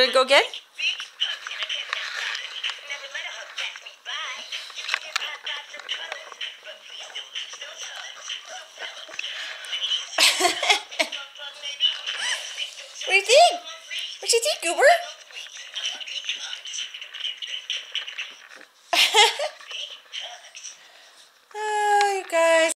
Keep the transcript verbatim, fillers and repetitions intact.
gonna go again? What do you think? What do you think, Goober?